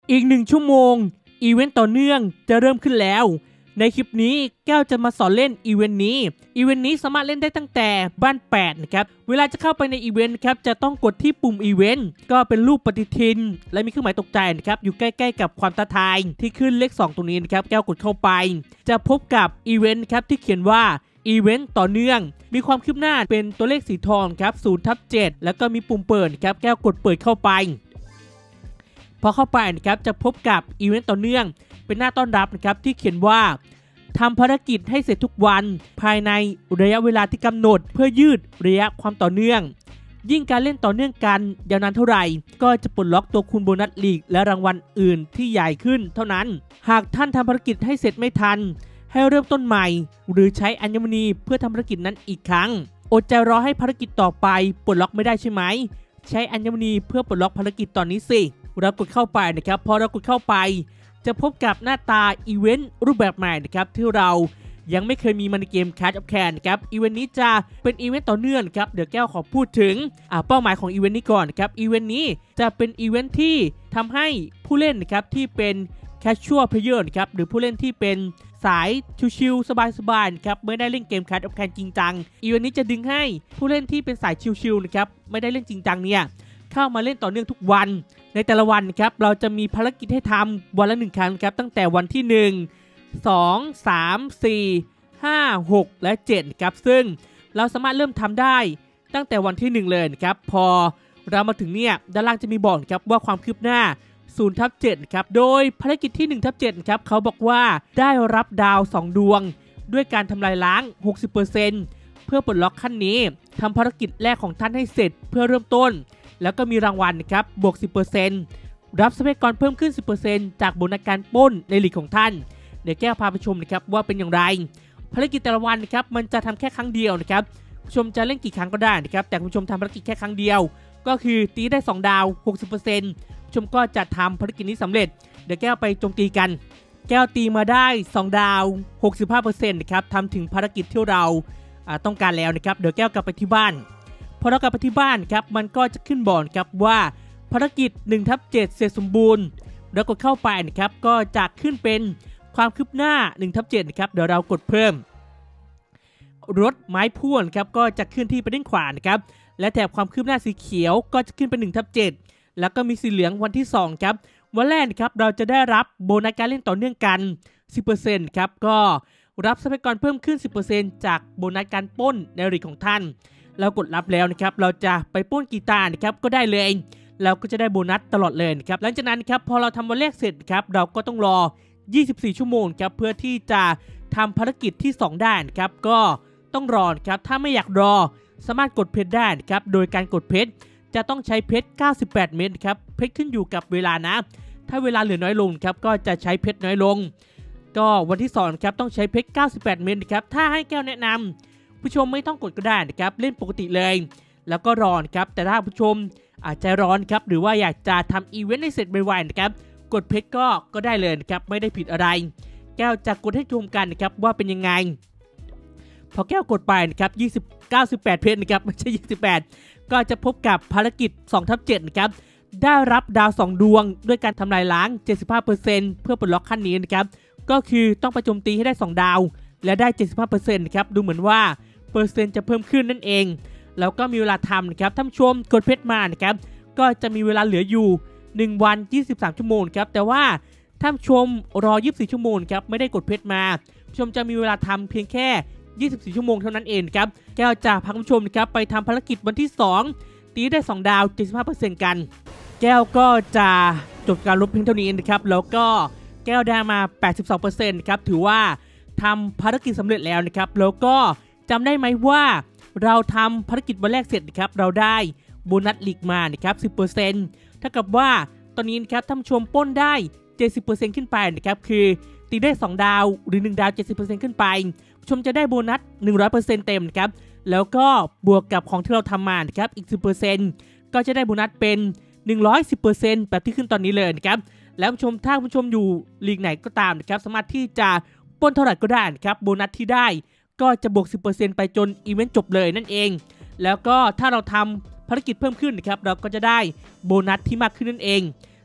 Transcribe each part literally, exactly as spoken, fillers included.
อีกหนึ่งชั่วโมงอีเวนต์ต่อเนื่องจะเริ่มขึ้นแล้วในคลิปนี้แก้วจะมาสอนเล่นอีเวนต์นี้อีเวนต์นี้สามารถเล่นได้ตั้งแต่บ้านแปดนะครับเวลาจะเข้าไปในอีเวนต์ครับจะต้องกดที่ปุ่มอีเวนต์ก็เป็นรูปปฏิทินและมีเครื่องหมายตกใจนะครับอยู่ใกล้ๆกับความท้าทายที่ขึ้นเลขสองตรงนี้นะครับแก้วกดเข้าไปจะพบกับอีเวนต์ครับที่เขียนว่าอีเวนต์ต่อเนื่องมีความคืบหน้าเป็นตัวเลขสีทองครับศูนย์ทับเจ็ดแล้วก็มีปุ่มเปิดครับแก้วกดเปิดเข้าไปพอเข้าไปนะครับจะพบกับอีเวนต์ต่อเนื่องเป็นหน้าต้อนรับนะครับที่เขียนว่าทำภารกิจให้เสร็จทุกวันภายในระยะเวลาที่กำหนดเพื่อยืดระยะความต่อเนื่องยิ่งการเล่นต่อเนื่องกันยาวนานเท่าไหร่ก็จะปลดล็อกตัวคูณโบนัสลีกและรางวัลอื่นที่ใหญ่ขึ้นเท่านั้นหากท่านทำภารกิจให้เสร็จไม่ทันให้เริ่มต้นใหม่หรือใช้อัญมณีเพื่อทำภารกิจนั้นอีกครั้งอดใจรอให้ภารกิจต่อไปปลดล็อกไม่ได้ใช่ไหมใช้อัญมณีเพื่อปลดล็อกภารกิจตอนนี้สิเรากดเข้าไปนะครับพอเรากดเข้าไปจะพบกับหน้าตาอีเวนต์รูปแบบใหม่นะครับที่เรายังไม่เคยมีมาในเกม Clash of Clans ครับอีเวนต์นี้จะเป็นอีเวนต์ต่อเนื่องครับเดี๋ยวแก้วขอพูดถึงเป้าหมายของอีเวนต์นี้ก่อนครับอีเวนต์นี้จะเป็นอีเวนต์ที่ทำให้ผู้เล่นนะครับที่เป็น Casual Player นะครับหรือผู้เล่นที่เป็นสายชิวๆสบายๆครับไม่ได้เล่นเกม Clash of Clans จริงจังอีเวนต์นี้จะดึงให้ผู้เล่นที่เป็นสายชิวๆนะครับไม่ได้เล่นจริงจังเนี่ยเข้ามาเล่นต่อเนื่องทุกวันในแต่ละวันครับเราจะมีภารกิจให้ทำวันละหนึ่งครั้งครับตั้งแต่วันที่หนึ่ง สอง สาม สี่ ห้า หกและเจ็ดครับซึ่งเราสามารถเริ่มทำได้ตั้งแต่วันที่หนึ่งเลยครับพอเรามาถึงเนี่ยด้านล่างจะมีบอกครับว่าความคืบหน้าศูนย์ทับเจ็ดครับโดยภารกิจที่หนึ่งทับเจ็ดครับเขาบอกว่าได้รับดาวสองดวงด้วยการทำลายล้าง หกสิบเปอร์เซ็นต์ เพื่อปลดล็อกขั้นนี้ทำภารกิจแรกของท่านให้เสร็จเพื่อเริ่มต้นแล้วก็มีรางวัลนะครับบวก สิบเปอร์เซ็นต์ รับทรัพยากรเพิ่มขึ้น สิบเปอร์เซ็นต์ จากโบนัสการปล้นในลีกของท่านเดี๋ยวแก้วพาไปชมนะครับว่าเป็นอย่างไรภารกิจแต่ละวันนะครับมันจะทำแค่ครั้งเดียวนะครับผู้ชมจะเล่นกี่ครั้งก็ได้นะครับแต่ผู้ชมทำภารกิจแค่ครั้งเดียวก็คือตีได้สองดาว หกสิบเปอร์เซ็นต์ ผู้ชมก็จะทำภารกิจนี้สำเร็จเดี๋ยวแก้วไปโจมตีกันแก้วตีมาได้สองดาว หกสิบห้าเปอร์เซ็นต์ นะครับทำถึงภารกิจที่เราต้องการแล้วนะครับเดี๋ยวแก้วกลับไปที่บ้านพอเรากลับไปที่บ้านครับมันก็จะขึ้นบอร์ดครับว่าภารกิจ หนึ่งทับเจ็ด เสร็จสมบูรณ์แล้วกดเข้าไปนะครับก็จะขึ้นเป็นความคืบหน้า หนึ่งทับเจ็ด นะครับเดี๋ยวเรากดเพิ่มรถไม้พ่วงครับก็จะขึ้นที่ไปด้านขวานะครับและแถบความคืบหน้าสีเขียวก็จะขึ้นเป็น หนึ่งทับเจ็ด แล้วก็มีสีเหลืองวันที่สองครับวันแรกครับเราจะได้รับโบนัสการเล่นต่อเนื่องกัน สิบเปอร์เซ็นต์ ครับก็รับทรัพยากรเพิ่มขึ้น สิบเปอร์เซ็นต์ จากโบนัสการปล้นในลีกของท่านเรากดรับแล้วนะครับเราจะไปปล้นกีตาร์นะครับก็ได้เลยเราก็จะได้โบนัสตลอดเลยนะครับหลังจากนั้นครับพอเราทำวันแรกเสร็จครับเราก็ต้องรอยี่สิบสี่ชั่วโมงครับเพื่อที่จะทำภารกิจที่สองได้นะครับก็ต้องรอครับถ้าไม่อยากรอสามารถกดเพชรได้นะครับโดยการกดเพชรจะต้องใช้เพชรเก้าสิบแปดเม็ดครับเพชรขึ้นอยู่กับเวลานะถ้าเวลาเหลือน้อยลงครับก็จะใช้เพชรน้อยลงก็วันที่สองครับต้องใช้เพชรเก้าสิบแปดเม็ดครับถ้าให้แก้วแนะนำผู้ชมไม่ต้องกดก็ได้นะครับเล่นปกติเลยแล้วก็รอครับแต่ถ้าผู้ชมอาจจะร้อนครับหรือว่าอยากจะทำอีเวนต์ให้เสร็จไวๆนะครับกดเพชรก็ก็ได้เลยนะครับไม่ได้ผิดอะไรแก้วจะกดให้ชมกันนะครับว่าเป็นยังไงพอแก้วกดไปนะครับยี่สิบ เก้าสิบแปดเพชรนะครับไม่ใช่ยี่สิบแปดก็จะพบกับภารกิจ สองทับเจ็ด นะครับได้รับดาวสองดวงด้วยการทำลายล้าง เจ็ดสิบห้าเปอร์เซ็นต์ เพื่อปลดล็อกขั้นนี้นะครับก็คือต้องไปโจมตีให้ได้สองดาวและได้ เจ็ดสิบห้าเปอร์เซ็นต์ ครับดูเหมือนว่าเปอร์เซ็นต์จะเพิ่มขึ้นนั่นเองแล้วก็มีเวลาทำนะครับท่านผู้ชมกดเพชรมานะครับก็จะมีเวลาเหลืออยู่หนึ่งวันยี่สิบสามชั่วโมงครับแต่ว่าท่านผู้ชมรอยี่สิบสี่ชั่วโมงครับไม่ได้กดเพชรมาผู้ชมจะมีเวลาทำเพียงแค่ยี่สิบสี่ชั่วโมงเท่านั้นเองครับแก้วจะพาคุณผู้ชมนะครับไปทำภารกิจวันที่สองตีได้สองดาว เจ็ดสิบห้าเปอร์เซ็นต์ กันแก้วก็จะจบการลบเพียงเท่านี้นะครับแล้วก็แก้วได้มา แปดสิบสองเปอร์เซ็นต์ ครับถือว่าทำภารกิจสำเร็จแล้วนะครับแล้วก็จำได้ไหมว่าเราทำภารกิจวันแรกเสร็จนะครับเราได้โบนัสลีกมานะครับ สิบเปอร์เซ็นต์ เท่ากับว่าตอนนี้นะครับท่านผู้ชมปล้นได้ เจ็ดสิบเปอร์เซ็นต์ ขึ้นไปนะครับคือตีได้สองดาวหรือหนึ่งดาว เจ็ดสิบเปอร์เซ็นต์ ขึ้นไปผู้ชมจะได้โบนัส หนึ่งร้อยเปอร์เซ็นต์ เต็มนะครับแล้วก็บวกกับของที่เราทำมานะครับอีก สิบเปอร์เซ็นต์ ก็จะได้โบนัสเป็น หนึ่งร้อยสิบเปอร์เซ็นต์ แบบที่ขึ้นตอนนี้เลยนะครับแล้วผู้ชมถ้าผู้ชมอยู่ลีกไหนก็ตามนะครับสามารถที่จะปล้นเท่าไหร่ก็ได้นะครับโบนัสที่ได้ก็จะบวก สิบเปอร์เซ็นต์ ไปจนอีเวนต์จบเลยนั่นเองแล้วก็ถ้าเราทำภารกิจเพิ่มขึ้นนะครับเราก็จะได้โบนัสที่มากขึ้นนั่นเอง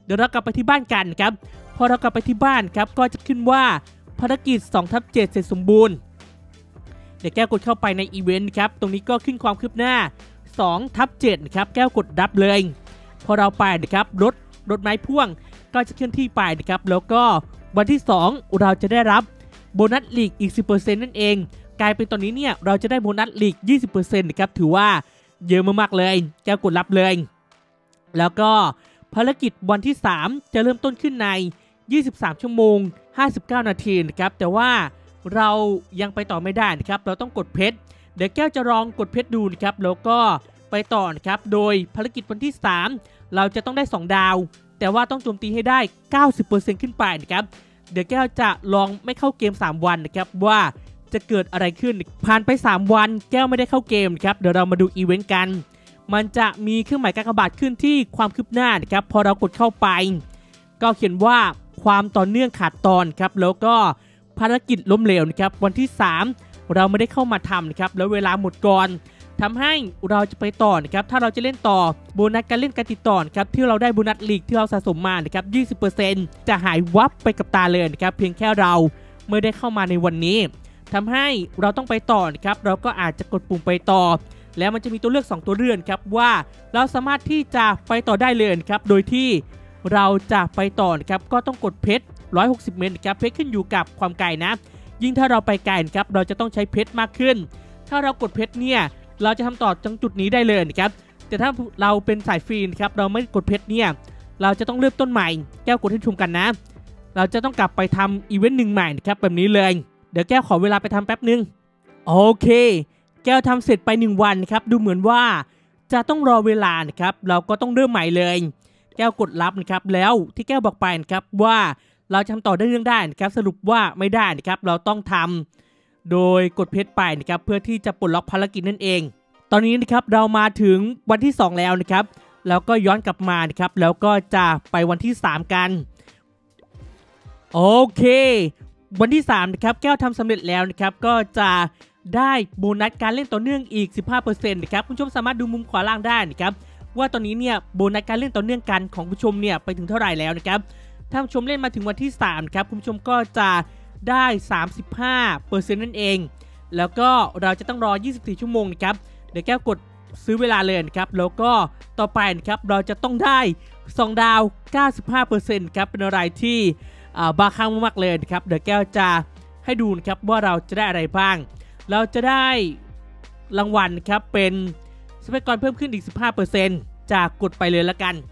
เดี๋ยวเรากลับไปที่บ้านกันครับพอเรากลับไปที่บ้านครับก็จะขึ้นว่าภารกิจ สองทับเจ็ด เสร็จสมบูรณ์เดี๋ยวแก้วกดเข้าไปในอีเวนต์ครับตรงนี้ก็ขึ้นความคืบหน้า สองทับเจ็ด นะครับแก้วกดรับเลยพอเราไปนะครับรถรถไม้พ่วงก็จะเคลื่อนที่ไปนะครับแล้วก็วันที่สองเราจะได้รับโบนัสลีกอีก สิบเปอร์เซ็นต์ นั่นเองกลายเป็นตอนนี้เนี่ยเราจะได้โบนัสลีก ยี่สิบเปอร์เซ็นต์ นะครับถือว่าเยอะมากๆเลยแก้วกดรับเลยแล้วก็ภารกิจวันที่สามจะเริ่มต้นขึ้นในยี่สิบสามชั่วโมงห้าสิบเก้านาทีนะครับแต่ว่าเรายังไปต่อไม่ได้นะครับเราต้องกดเพชรเดี๋ยวแก้วจะลองกดเพชรดูนะครับแล้วก็ไปต่อนะครับโดยภารกิจวันที่สามเราจะต้องได้สองดาวแต่ว่าต้องโจมตีให้ได้ เก้าสิบเปอร์เซ็นต์ ขึ้นไปนะครับเดี๋ยวแก้วจะลองไม่เข้าเกมสามวันนะครับว่าจะเกิดอะไรขึ้นผ่านไปสามวันแก้วไม่ได้เข้าเกมครับเดี๋ยวเรามาดูอีเวนต์กันมันจะมีเครื่องหมายกากบาทขึ้นที่ความคืบหน้านะครับพอเรากดเข้าไปก็เขียนว่าความต่อเนื่องขาดตอนครับแล้วก็ภารกิจล้มเหลวนะครับวันที่สามเราไม่ได้เข้ามาทำนะครับแล้วเวลาหมดก่อนทำให้เราจะไปต่อนะครับถ้าเราจะเล่นต่อโบนัสการเล่นการติดต่อครับที่เราได้โบนัสลีกที่เราสะสมมานะครับ ยี่สิบเปอร์เซ็นต์ จะหายวับไปกับตาเลยนะครับเพียงแค่เราไม่ได้เข้ามาในวันนี้ทำให้เราต้องไปต่อนะครับเราก็อาจจะกดปุ่มไปต่อแล้วมันจะมีตัวเลือกสองตัวเลือกครับว่าเราสามารถที่จะไปต่อได้เลยครับโดยที่เราจะไปต่อนะครับก็ต้องกดเพชรหนึ่งร้อยหกสิบเมตรครับเพชรขึ้นอยู่กับความไกลนะยิ่งถ้าเราไปไกลครับเราจะต้องใช้เพชรมากขึ้นถ้าเรากดเพชรเนี่ยเราจะทำต่อจังจุดนี้ได้เลยนะครับแต่ถ้าเราเป็นสายฟรีครับเราไม่กดเพชรเนี่ยเราจะต้องเริ่มต้นใหม่แก้วกดให้ชมกันนะเราจะต้องกลับไปทำอีเวนต์หนึ่งใหม่นะครับแบบนี้เลยเดี๋ยวแก้วขอเวลาไปทำแป๊บนึงโอเคแก้วทำเสร็จไปหนึ่งวันครับดูเหมือนว่าจะต้องรอเวลานะครับเราก็ต้องเริ่มใหม่เลยแก้วกดรับนะครับแล้วที่แก้วบอกไปนะครับว่าเราจะทำต่อได้เรื่องได้นะครับสรุปว่าไม่ได้นะครับเราต้องทำโดยกดเพชรไปนะครับเพื่อที่จะปลดล็อกภารกิจนั่นเองตอนนี้นะครับเรามาถึงวันที่สองแล้วนะครับแล้วก็ย้อนกลับมานะครับแล้วก็จะไปวันที่สามกันโอเควันที่สามนะครับแก้วทำสำเร็จแล้วนะครับก็จะได้โบนัสการเล่นต่อเนื่องอีก สิบห้าเปอร์เซ็นต์ นะครับคุณผู้ชมสามารถดูมุมขวาล่างได้นะครับว่าตอนนี้เนี่ยโบนัสการเล่นต่อเนื่องกันของผู้ชมเนี่ยไปถึงเท่าไหร่แล้วนะครับถ้าผู้ชมเล่นมาถึงวันที่สามครับคุณผู้ชมก็จะได้ สามสิบห้าเปอร์เซ็นต์ นั่นเองแล้วก็เราจะต้องรอยี่สิบสี่ชั่วโมงนะครับเดี๋ยวแก้วกดซื้อเวลาเลยนะครับแล้วก็ต่อไปนะครับเราจะต้องได้สองดาว เก้าสิบห้าเปอร์เซ็นต์ ครับเป็นอะไรที่บ้าคลั่งมากๆเลยนะครับเดี๋ยวแก้วจะให้ดูนะครับว่าเราจะได้อะไรบ้างเราจะได้รางวัลครับเป็นทรัพยากรเพิ่มขึ้นอีก สิบห้าเปอร์เซ็นต์ จากกดไปเลยละกัน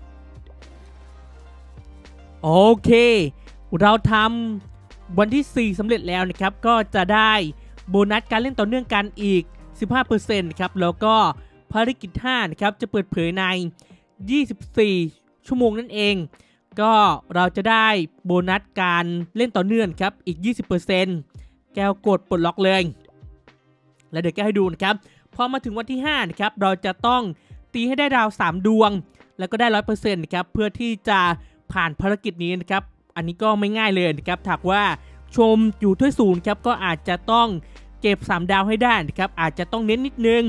โอเคเราทำวันที่สี่สำเร็จแล้วนะครับก็จะได้โบนัสการเล่นต่อเนื่องกันอีก สิบห้าเปอร์เซ็นต์ ครับแล้วก็ภารกิจห้านะครับจะเปิดเผยในยี่สิบสี่ชั่วโมงนั่นเองก็เราจะได้โบนัสการเล่นต่อเนื่องครับอีก ยี่สิบเปอร์เซ็นต์ แก้วกดปลดล็อกเลยแล้วเดี๋ยวแก้ให้ดูนะครับพอมาถึงวันที่ห้านะครับเราจะต้องตีให้ได้ดาวสามดวงแล้วก็ได้ ร้อยเปอร์เซ็นต์ นะครับเพื่อที่จะผ่านภารกิจนี้นะครับอันนี้ก็ไม่ง่ายเลยนะครับถ้าว่าชมอยู่ถ้วยศูนย์ครับก็อาจจะต้องเก็บสามดาวให้ได้นะครับอาจจะต้องเน้นนิดนึง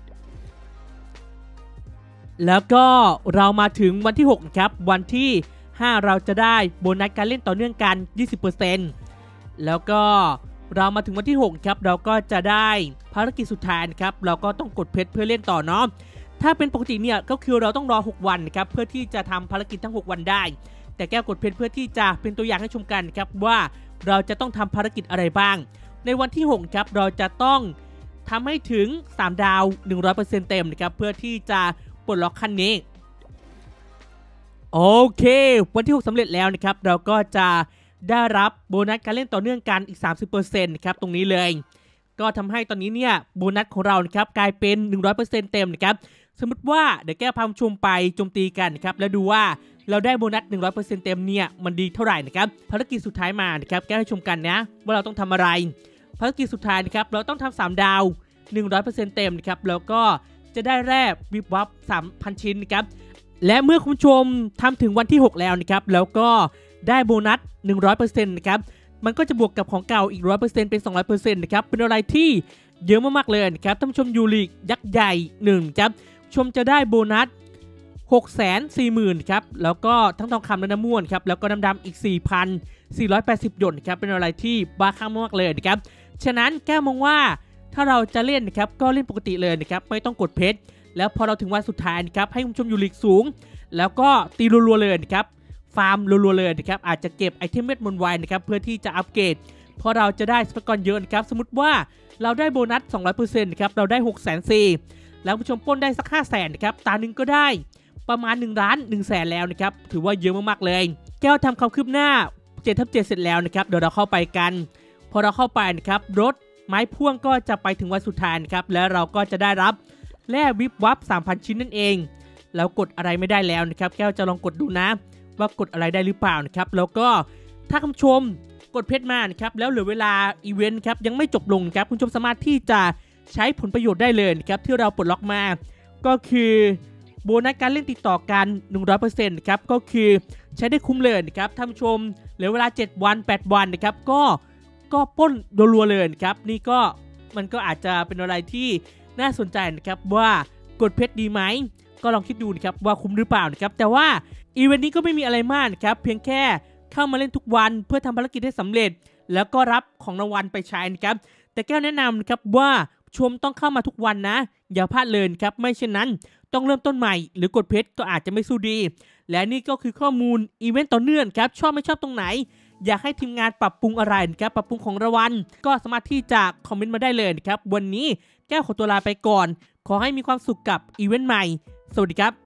แล้วก็เรามาถึงวันที่หกครับวันที่ห้าเราจะได้โบนัสการเล่นต่อเนื่องกัน ยี่สิบเปอร์เซ็นต์ แล้วก็เรามาถึงวันที่หกครับเราก็จะได้ภารกิจสุดท้ายนะครับเราก็ต้องกดเพชรเพื่อเล่นต่อเนาะถ้าเป็นปกติเนี่ยก็คือเราต้องรอหกวันนะครับเพื่อที่จะทำภารกิจทั้งหกวันได้แต่แก้วกดเพชรเพื่อที่จะเป็นตัวอย่างให้ชมกันครับว่าเราจะต้องทำภารกิจอะไรบ้างในวันที่หกครับเราจะต้องทำให้ถึงสามดาว หนึ่งร้อยเปอร์เซ็นต์ เต็มนะครับเพื่อที่จะปลดล็อกขั้นนี้โอเควันที่หกสำเร็จแล้วนะครับเราก็จะได้รับโบนัสการเล่นต่อเนื่องกันอีก สามสิบเปอร์เซ็นต์ ครับตรงนี้เลยก็ทำให้ตอนนี้เนี่ยโบนัสของเรานะครับกลายเป็น หนึ่งร้อยเปอร์เซ็นต์ เต็มนะครับสมมติว่าเดี๋ยวแก้พาชมไปโจมตีกันนะครับแล้วดูว่าเราได้โบนัส หนึ่งร้อยเปอร์เซ็นต์ เต็มเนี่ยมันดีเท่าไหร่นะครับภารกิจสุดท้ายมานะครับแก้ให้ชมกันนะว่าเราต้องทำอะไรภารกิจสุดท้ายนะครับเราต้องทำสามดาว หนึ่งร้อยเปอร์เซ็นต์ เต็มนะครับแล้วก็จะได้แร่วิบวับ สามพัน ชิ้นนะครับและเมื่อคุณผู้ชมทำถึงวันที่หกแล้วนะครับแล้วก็ได้โบนัส หนึ่งร้อยเปอร์เซ็นต์ นะครับมันก็จะบวกกับของเก่าอีก หนึ่งร้อยเปอร์เซ็นต์ เป็น สองร้อยเปอร์เซ็นต์ นะครับเป็นอะไรที่เยอะมากๆเลยนะครับท่านผู้ชมยูริยักษ์ใหญ่หนึ่งครับชมจะได้โบนัสหกแสนสี่หมื่นครับแล้วก็ทั้งทองคำและน้ำม่วนครับแล้วก็น้ำดำอีก สี่พันสี่ร้อยแปดสิบ หยวนครับเป็นอะไรที่บ้าคลั่งมากเลยนะครับฉะนั้นแก้วมองว่าถ้าเราจะเล่นนะครับก็เล่นปกติเลยนะครับไม่ต้องกดเพชรแล้วพอเราถึงวันสุดท้ายนะครับให้คุณผู้ชมอยู่ลีกสูงแล้วก็ตีรัวๆเลยนะครับฟาร์มรัวๆเลยนะครับอาจจะเก็บไอเทมเม็ดมนไวนะครับเพื่อที่จะอัปเกรดเพราะเราจะได้ทรัพยากรเยอะนะครับสมมติว่าเราได้โบนัส สองร้อยเปอร์เซ็นต์ นะครับเราได้ หกแสนสี่หมื่น แล้วผู้ชมปล้นได้สัก ห้าแสน นะครับตาหนึ่งก็ได้ประมาณหนึ่งล้านหนึ่งแสนแล้วนะครับถือว่าเยอะมากๆเลยแก้วทำความคืบหน้า เจ็ดทับเจ็ด เสร็จแล้วนะครับเดี๋ยวเราเข้าไปกันพอเราเข้าไปนะครับรถไม้พ่วงก็จะไปถึงวันสุดท้ายนะครับแล้วเราก็จะได้รับแร่วิบวับ สามพัน ชิ้นนั่นเองแล้วกดอะไรไม่ได้แล้วนะครับแก้วจะลองกดดูนะว่ากดอะไรได้หรือเปล่านะครับแล้วก็ถ้าคุณผู้ชมกดเพชรมานะครับแล้วเหลือเวลาอีเวนต์ครับยังไม่จบลงครับคุณผู้ชมสามารถที่จะใช้ผลประโยชน์ได้เลยนะครับที่เราปลดล็อกมาก็คือโบนัสการเล่นติดต่อกัน หนึ่งร้อยเปอร์เซ็นต์ ครับก็คือใช้ได้คุ้มเลยนะครับท่านผู้ชมเหลือเวลาเจ็ดวันแปดวันนะครับก็ก็ป้นรัวๆเลยครับนี่ก็มันก็อาจจะเป็นอะไรที่น่าสนใจนะครับว่ากดเพชรดีไหมก็ลองคิดดูนะครับว่าคุ้มหรือเปล่านะครับแต่ว่าอีเวนต์นี้ก็ไม่มีอะไรมากนะครับเพียงแค่เข้ามาเล่นทุกวันเพื่อทำภารกิจให้สำเร็จแล้วก็รับของรางวัลไปใช้นะครับแต่แก้วแนะนำนะครับว่าชมต้องเข้ามาทุกวันนะอย่าพลาดเลยครับไม่เช่นนั้นต้องเริ่มต้นใหม่หรือกดเพชรก็อาจจะไม่สู้ดีและนี่ก็คือข้อมูลอีเวนต์ต่อเนื่องครับชอบไม่ชอบตรงไหนอยากให้ทีมงานปรับปรุงอะไรนะครับปรับปรุงของรางวัลก็สามารถที่จะคอมเมนต์มาได้เลยนะครับวันนี้แก้วขอตัวลาไปก่อนขอให้มีความสุขกับอีเวนต์ใหม่สวัสดีครับ